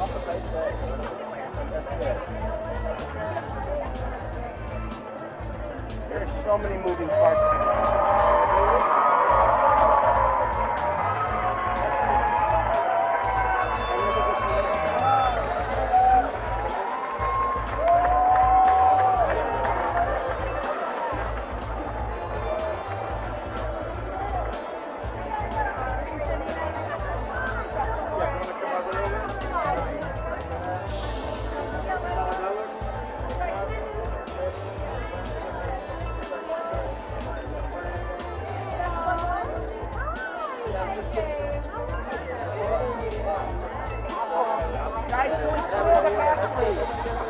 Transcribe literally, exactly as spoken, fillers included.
There's so many moving parts. Guys, please come to the back, please.